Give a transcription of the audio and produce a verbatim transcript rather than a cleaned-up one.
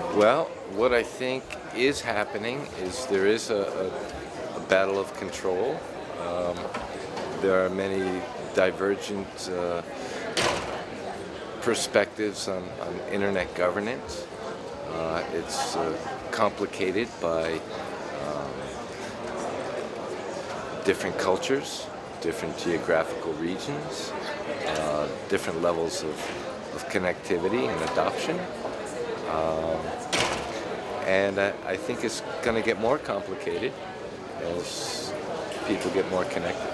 Well, what I think is happening is there is a, a, a battle of control. Um, there are many divergent uh, perspectives on, on internet governance. Uh, it's uh, complicated by um, different cultures, different geographical regions, uh, different levels of, of connectivity and adoption. Um, and I, I think it's going to get more complicated as people get more connected.